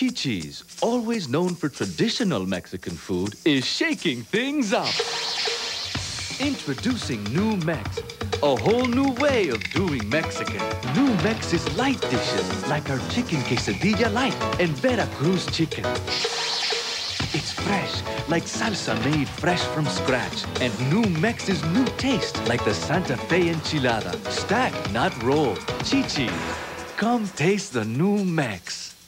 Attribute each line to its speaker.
Speaker 1: Chichis, always known for traditional Mexican food, is shaking things up. Introducing New Mex, a whole new way of doing Mexican. New Mex is light dishes like our chicken quesadilla light and Veracruz chicken. It's fresh, like salsa made fresh from scratch. And New Mex is new taste, like the Santa Fe enchilada. Stack, not roll. Chichis, come taste the New Mex.